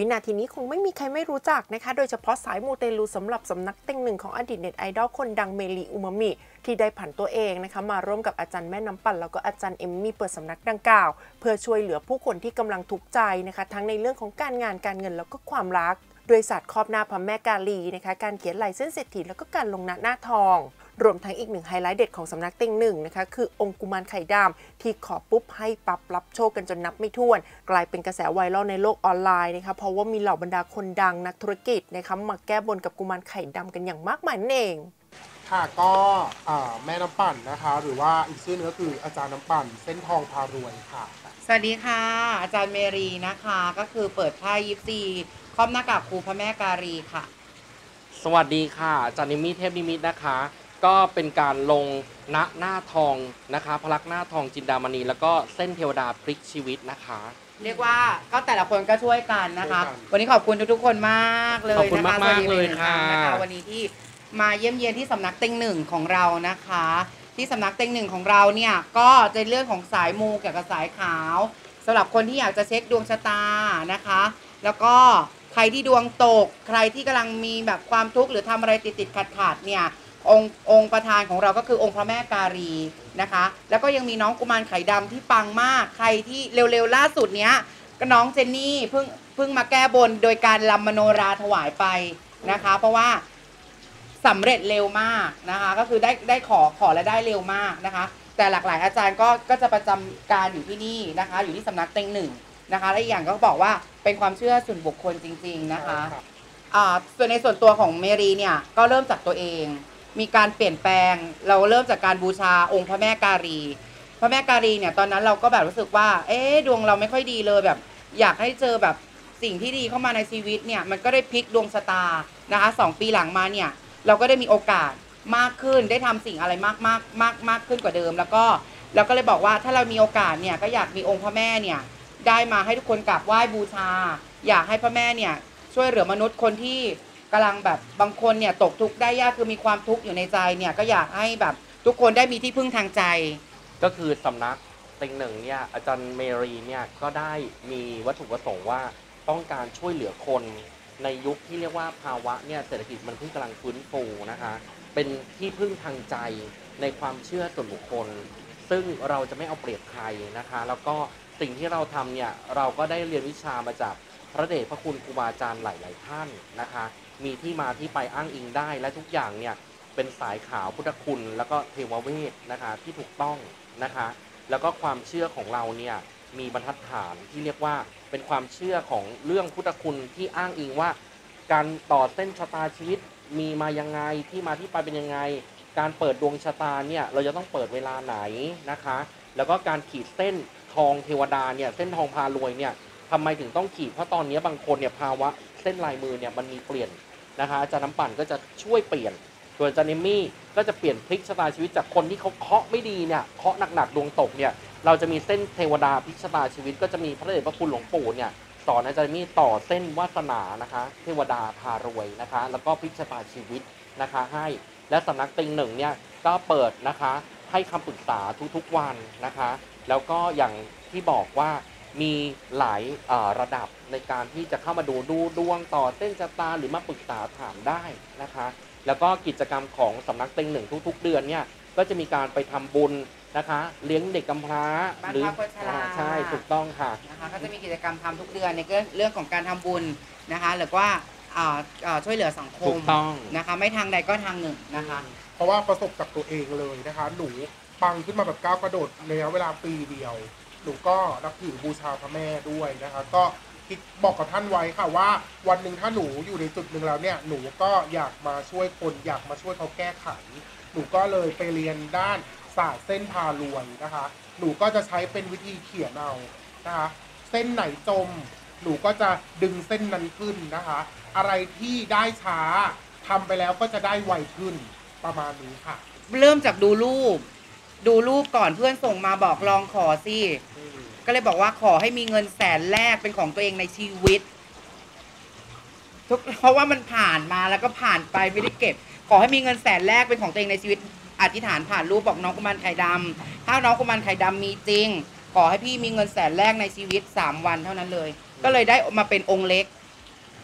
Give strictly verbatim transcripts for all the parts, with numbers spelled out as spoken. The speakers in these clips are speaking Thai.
นาทีนี้คงไม่มีใครไม่รู้จักนะคะโดยเฉพาะสายมูเตลูสำหรับสำนักเต็งหนึ่งของอดีตเน็ตไอดอลคนดังเมลีอุมามิที่ได้ผันตัวเองนะคะมาร่วมกับอาจารย์แม่น้ำปั่นแล้วก็อาจารย์เอมมี่เปิดสำนักดังกล่าวเพื่อช่วยเหลือผู้คนที่กำลังทุกข์ใจนะคะทั้งในเรื่องของการงานการเงินแล้วก็ความรักโดยศาสตร์ครอบหน้าพระแม่กาลีนะคะการเขียนลายเส้นเศรษฐีแล้วก็การลงหน้าหน้าทองรวมทั้งอีกหนึ่งไฮไลท์เด็ดของสำนักเต็งหนึ่งนะคะคือองค์กุมารไข่ดำที่ขอปุ๊บให้ปั๊บรับโชคกันจนนับไม่ถ้วนกลายเป็นกระแสไวรัลในโลกออนไลน์นะคะเพราะว่ามีเหล่าบรรดาคนดังนักธุรกิจนะคะมาแก้บนกับกุมารไข่ดำกันอย่างมากมายนั่นเองค่ะก็แม่น้ำปั่นนะคะหรือว่าอีกชื่อนึงก็คืออาจารย์น้ำปั่นเส้นทองพารวยค่ะสวัสดีค่ะอาจารย์เมรีนะคะก็คือเปิดไพ่ยิปซีครอบหน้ากากครูพระแม่การีค่ะสวัสดีค่ะอาจารย์นิมิตเทพนิมิตนะคะก็เป็นการลงณหน้าทองนะคะพลักหน้าทองจินดามณีแล้วก็เส้นเทวดาพลิกชีวิตนะคะเรียกว่าก็แต่ละคนก็ช่วยกันนะคะวันนี้ขอบคุณทุกๆคนมากเลยนะคะขอบคุณมากมากเลยค่ะวันนี้ที่มาเยี่ยมเยียนที่สำนักเต็งหนึ่งของเรานะคะที่สำนักเต็งหนึ่งของเราเนี่ยก็จะเรื่องของสายมูเกี่ยวกับสายขาวสำหรับคนที่อยากจะเช็คดวงชะตานะคะแล้วก็ใครที่ดวงตกใครที่กำลังมีแบบความทุกข์หรือทำอะไรติดติดขัดขัดเนี่ยองค์องค์ประธานของเราก็คือองค์พระแม่การีนะคะแล้วก็ยังมีน้องกุมารไข่ดำที่ปังมากใครที่เร็วๆล่าสุดเนี้ยก็น้องเจนนี่เพิ่งเพิ่งมาแก้บนโดยการรำมโนราถวายไปนะคะเพราะว่าสำเร็จเร็วมากนะคะก็คือได้ได้ขอขอและได้เร็วมากนะคะแต่หลากหลายอาจารย์ก็ก็จะประจำการอยู่ที่นี่นะคะอยู่ที่สำนักเต็งหนึ่งนะคะและอีกอย่างก็บอกว่าเป็นความเชื่อส่วนบุคคลจริงๆนะคะอ่าส่วนในส่วนตัวของเมรีเนี่ยก็เริ่มจากตัวเองมีการเปลี่ยนแปลงเราเริ่มจากการบูชาองค์พระแม่การีพระแม่การีเนี่ยตอนนั้นเราก็แบบรู้สึกว่าเอ๊ะดวงเราไม่ค่อยดีเลยแบบอยากให้เจอแบบสิ่งที่ดีเข้ามาในชีวิตเนี่ยมันก็ได้พลิกดวงชะตานะคะสองปีหลังมาเนี่ยเราก็ได้มีโอกาสมากขึ้นได้ทำสิ่งอะไรมากมากมากมากขึ้นกว่าเดิมแล้วก็เราก็เลยบอกว่าถ้าเรามีโอกาสเนี่ยก็อยากมีองค์พระแม่เนี่ยได้มาให้ทุกคนกราบไหว้บูชาอยากให้พระแม่เนี่ยช่วยเหลือมนุษย์คนที่กำลังแบบบางคนเนี่ยตกทุกข์ได้ยากคือมีความทุกข์อยู่ในใจเนี่ยก็อยากให้แบบทุกคนได้มีที่พึ่งทางใจก็คือสำนักเต็งหนึ่งเนี่ยอาจารย์เมรีเนี่ยก็ได้มีวัตถุประสงค์ว่าต้องการช่วยเหลือคนในยุคที่เรียกว่าภาวะเนี่ยเศรษฐกิจมันเพิ่งกำลังฟื้นฟูนะคะเป็นที่พึ่งทางใจในความเชื่อส่วนบุคคลซึ่งเราจะไม่เอาเปรียบใครนะคะแล้วก็สิ่งที่เราทำเนี่ยเราก็ได้เรียนวิชามาจากพระเดชพระคุณครูบาอาจารย์หลายๆท่านนะคะมีที่มาที่ไปอ้างอิงได้และทุกอย่างเนี่ยเป็นสายขาวพุทธคุณแล้วก็เทวเวทนะคะที่ถูกต้องนะคะแล้วก็ความเชื่อของเราเนี่ยมีบรรทัดฐานที่เรียกว่าเป็นความเชื่อของเรื่องพุทธคุณที่อ้างอิงว่าการต่อเส้นชะตาชีวิตมีมายังไงที่มาที่ไปเป็นยังไงการเปิดดวงชะตาเนี่ยเราจะต้องเปิดเวลาไหนนะคะแล้วก็การขีดเส้นทองเทวดาเนี่ยเส้นทองพารวยเนี่ยทำไมถึงต้องขีดเพราะตอนนี้บางคนเนี่ยภาวะเส้นลายมือเนี่ยมันมีเปลี่ยนนะคะอาจารย์น้ำปั่นก็จะช่วยเปลี่ยนส่วนอาจารย์เอมมี่ก็จะเปลี่ยนพลิกชะตาชีวิตจากคนที่เขาเคาะไม่ดีเนี่ยเคาะหนักๆดวงตกเนี่ยเราจะมีเส้นเทวดาพลิกชะตาชีวิตก็จะมีพระเดชพระคุณหลวงปู่เนี่ยสอนอาจารย์เอมมี่ต่อเส้นวาสนานะคะเทวดาพารวยนะคะแล้วก็พลิกชะตาชีวิตนะคะให้และสำนักเต็งหนึ่งเนี่ยก็เปิดนะคะให้คำปรึกษาทุกๆวันนะคะแล้วก็อย่างที่บอกว่ามีหลายระดับในการที่จะเข้ามาดูดูดวงต่อเส้นชะตาหรือมาปรึกษาถามได้นะคะแล้วก็กิจกรรมของสำนักเต็งหนึ่งทุกๆเดือนเนี่ยก็จะมีการไปทำบุญนะคะเลี้ยงเด็กกำพร้าหรือใช่ถูกต้องค่ะนะคะก็จะมีกิจกรรมทำทุกเดือนในเรื่องของการทำบุญนะคะหรือว่าช่วยเหลือสังคมนะคะไม่ทางใดก็ทางหนึ่งนะคะเพราะว่าประสบกับตัวเองเลยนะคะหนูปังขึ้นมาแบบก้าวกระโดดในระยะเวลาปีเดียวหนูก็นับถือบูชาพระแม่ด้วยนะคะก็คิดบอกกับท่านไว้ค่ะว่าวันหนึ่งถ้าหนูอยู่ในจุดหนึ่งแล้วเนี่ยหนูก็อยากมาช่วยคนอยากมาช่วยเขาแก้ไขหนูก็เลยไปเรียนด้านศาสตร์เส้นพารวยนะคะหนูก็จะใช้เป็นวิธีเขียนเอานะคะเส้นไหนจมหนูก็จะดึงเส้นนั้นขึ้นนะคะอะไรที่ได้ช้าทำไปแล้วก็จะได้ไวขึ้นประมาณนี้ค่ะเริ่มจากดูรูปดูรูปก่อนเพื่อนส่งมาบอกลองขอสิก็เลยบอกว่าขอให้มีเงินแสนแรกเป็นของตัวเองในชีวิตทุกเพราะว่ามันผ่านมาแล้วก็ผ่านไปไม่ได้เก็บขอให้มีเงินแสนแรกเป็นของตัวเองในชีวิตอธิษฐานผ่านรูปบอกน้องกุมารไข่ดำถ้าน้องกุมารไข่ดำมีจริงขอให้พี่มีเงินแสนแรกในชีวิตสามวันเท่านั้นเลยก็เลยได้มาเป็นองค์เล็ก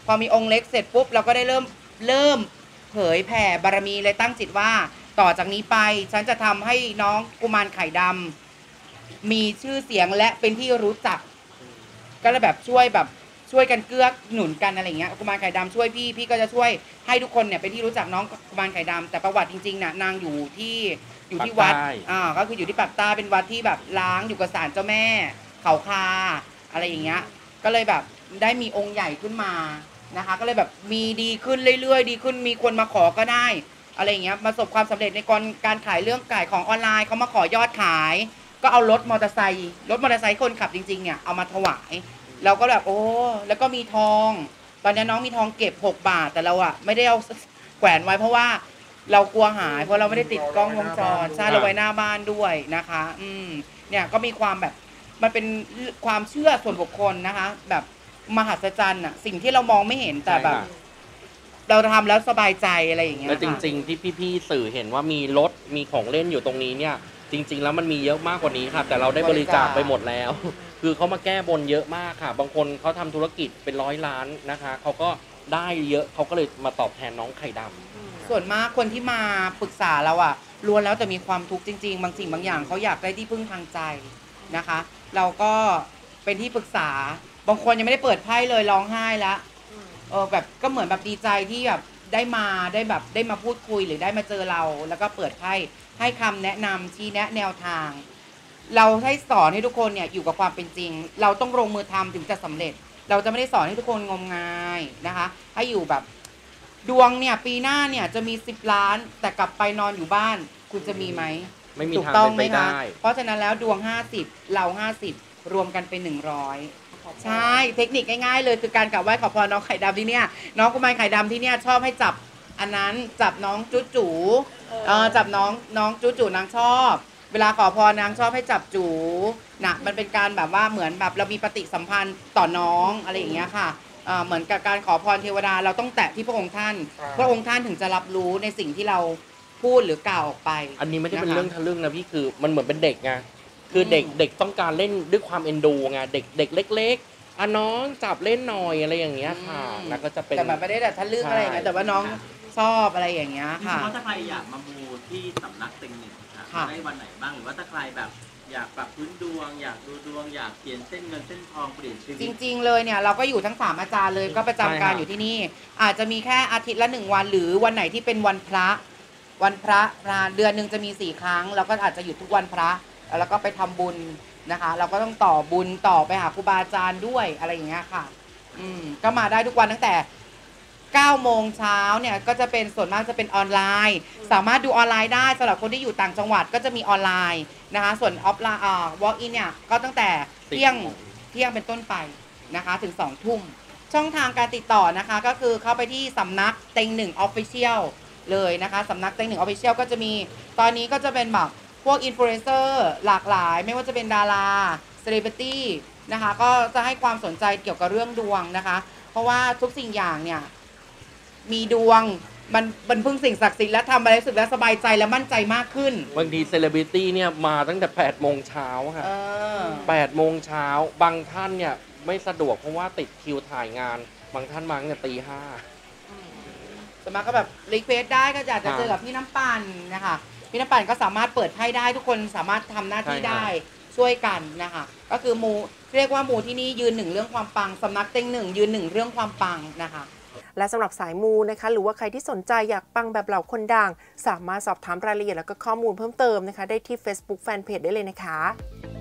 พอมีองค์เล็กเสร็จปุ๊บเราก็ได้เริ่มเริ่มเผยแผ่บารมีเลยตั้งจิตว่าต่อจากนี้ไปฉันจะทำให้น้องกุมารไข่ดำมีชื่อเสียงและเป็นที่รู้จักก็เลยแบบช่วยแบบช่วยกันเกื้อหนุนกันอะไรเงี้ยกุมารไข่ดำช่วยพี่พี่ก็จะช่วยให้ทุกคนเนี่ยเป็นที่รู้จักน้องกุมารไข่ดำแต่ประวัติจริงๆน่ะนางอยู่ที่อยู่ที่วัดอ่าก็คืออยู่ที่ปากใต้เป็นวัดที่แบบล้างอยู่กับศาลเจ้าแม่เขาคาอะไรอย่างเงี้ยก็เลยแบบได้มีองค์ใหญ่ขึ้นมานะคะก็เลยแบบมีดีขึ้นเรื่อยๆดีขึ้นมีคนมาขอก็ได้อะไรอย่างเงี้ยประสบความสำเร็จในการการขายเรื่องขายของออนไลน์เขามาขอยอดขายก็เอารถมอเตอร์ไซค์รถมอเตอร์ไซค์คนขับจริงๆเนี่ยเอามาถวายเราก็แบบโอ้แล้วก็มีทองตอนนี้น้องมีทองเก็บหกบาทแต่เราอะไม่ได้เอาแขวนไว้เพราะว่าเรากลัวหายเพราะเราไม่ได้ติดกล้องวงจรใช่เราไว้หน้าบ้านด้วยนะคะอืมเนี่ยก็มีความแบบมันเป็นความเชื่อส่วนบุคคลนะคะแบบมหัศจรรย์อะสิ่งที่เรามองไม่เห็นแต่แบบเราทำแล้วสบายใจอะไรอย่างเงี้ยแล้วจริงๆที่พี่ๆสื่อเห็นว่ามีรถมีของเล่นอยู่ตรงนี้เนี่ยจริงๆแล้วมันมีเยอะมากกว่านี้ค่ะแต่เราได้บริจาคไปหมดแล้วคือเขามาแก้บนเยอะมากค่ะบางคนเขาทำธุรกิจเป็นร้อยล้านนะคะเขาก็ได้เยอะเขาก็เลยมาตอบแทนน้องไข่ดำส่วนมากคนที่มาปรึกษาเราอะล้วนแล้วแต่มีความทุกข์จริงๆบางสิ่งบางอย่างเขาอยากได้ที่พึ่งทางใจนะคะเราก็เป็นที่ปรึกษาบางคนยังไม่ได้เปิดไพ่เลยร้องไห้แล้วเออแบบก็เหมือนแบบดีใจที่แบบได้มาได้แบบได้มาพูดคุยหรือได้มาเจอเราแล้วก็เปิดไพ่ให้คำแนะนำชี้แนะแนวทางเราให้สอนให้ทุกคนเนี่ยอยู่กับความเป็นจริงเราต้องลงมือทำถึงจะสำเร็จเราจะไม่ได้สอนให้ทุกคนงมงายนะคะให้อยู่แบบดวงเนี่ยปีหน้าเนี่ยจะมีสิบล้านแต่กลับไปนอนอยู่บ้านคุณจะมีไหมไม่มีถูกทางต้องเป็นไหมไปคะได้เพราะฉะนั้นแล้วดวงห้าสิบเราห้าสิบรวมกันเป็นหนึ่งร้อยใช่เทคนิคง่ายๆเลยคือการกราบไหว้ขอพรน้องไข่ดำที่เนี่ยน้องกุมารไข่ดำที่เนี่ยชอบให้จับอันนั้นจับน้องจุ๊จูเออจับน้องน้องจุ๊จูนางชอบเวลาขอพรนางชอบให้จับจูนะมันเป็นการแบบว่าเหมือนแบบเรามีปฏิสัมพันธ์ต่อน้องอะไรอย่างเงี้ยค่ะเหมือนกับการขอพรเทวดาเราต้องแตะที่พระองค์ท่านพระองค์ท่านถึงจะรับรู้ในสิ่งที่เราพูดหรือกล่าวออกไปอันนี้ไม่ได้เป็นเรื่องทะลึ่งนะพี่คือมันเหมือนเป็นเด็กไงคือเด็กเด็กต้องการเล่นด้วยความเอ็นดูไงเด็กเด็กเล็กๆอ่ะน้องจับเล่นหน่อยอะไรอย่างเงี้ยค่ะแล้วก็จะเป็นแต่แบบไม่ได้แบบทะลึ่งอะไรอย่างเงี้ยแต่ว่าน้องชอบอะไรอย่างเงี้ยค่ะถ้าใครอยากมามูที่สำนักเต็งหนึ่งค่ะได้วันไหนบ้างหรือว่าถ้าใครแบบอยากปรับพื้นดวงอยากดูดวงอยากเปลี่ยนเส้นเงินเส้นทองเปลี่ยนชีวิตจริงๆเลยเนี่ยเราก็อยู่ทั้งสามอาจารย์เลยก็ประจำการอยู่ที่นี่อาจจะมีแค่อาทิตย์ละหนึ่งวันหรือวันไหนที่เป็นวันพระวันพระเดือนหนึ่งจะมีสี่ครั้งเราก็อาจจะหยุดทุกวันพระแล้วก็ไปทำบุญนะคะเราก็ต้องต่อบุญต่อไปหาครูบาอาจารย์ด้วยอะไรอย่างเงี้ยค่ะอืมก็มาได้ทุกวันตั้งแต่เก้าโมงเช้าเนี่ยก็จะเป็นส่วนมากจะเป็นออนไลน์สามารถดูออนไลน์ได้สำหรับคนที่อยู่ต่างจังหวัดก็จะมีออนไลน์นะคะส่วนออฟไลน์อ่า walk in เนี่ยก็ตั้งแต่เที่ยงเที่ยงเป็นต้นไปนะคะถึงสองทุ่มช่องทางการติดต่อนะคะก็คือเข้าไปที่สำนักเต็งหนึ่ง Official เลยนะคะสำนักเต็งหนึ่ง Official ก็จะมีตอนนี้ก็จะเป็นแบบพวกอินฟลูเอนเซอร์หลากหลายไม่ว่าจะเป็นดาราเซเลบริตี้นะคะก็จะให้ความสนใจเกี่ยวกับเรื่องดวงนะคะเพราะว่าทุกสิ่งอย่างเนี่ยมีดวงมันเป็นพึ่งสิ่งศักดิ์สิทธิ์และทำอะไรรู้สึกแล้วสบายใจและมั่นใจมากขึ้นบางทีเซเลบริตี้เนี่ยมาตั้งแต่แปดโมงเช้าค่ะแปดโมงเช้าบางท่านเนี่ยไม่สะดวกเพราะว่าติดคิวถ่ายงานบางท่านมาตั้งแต่ตีห้าสามารถก็แบบรีเควสได้ก็อยากจะเจอกับพี่น้ำปั่นนะคะพี่น้ำปั่นก็สามารถเปิดไพ่ได้ทุกคนสามารถทำหน้าที่ได้ช่วยกันนะคะก็คือมูเรียกว่ามูที่นี่ยืนหนึ่งเรื่องความปังสำนักเต็งหนึ่งยืนหนึ่งเรื่องความปังนะคะและสำหรับสายมูนะคะหรือว่าใครที่สนใจอยากปังแบบเหล่าคนดังสามารถสอบถามรายละเอียดแล้วก็ข้อมูลเพิ่มเติมนะคะได้ที่ Facebook Fanpage ได้เลยนะคะ